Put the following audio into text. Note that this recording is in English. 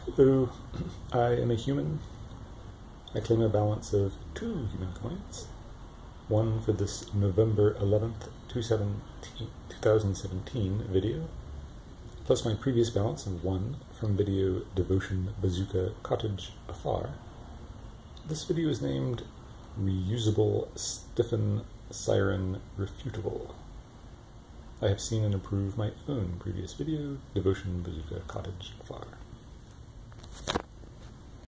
Hello, I am a human. I claim a balance of 2 human coins. One for this November 11th, 2017 video, plus my previous balance of 1 from video Devotion Bazooka Cottage Afar. This video is named Reusable Stiffen Siren Refutable. I have seen and approved my own previous video, Devotion Bazooka Cottage Afar.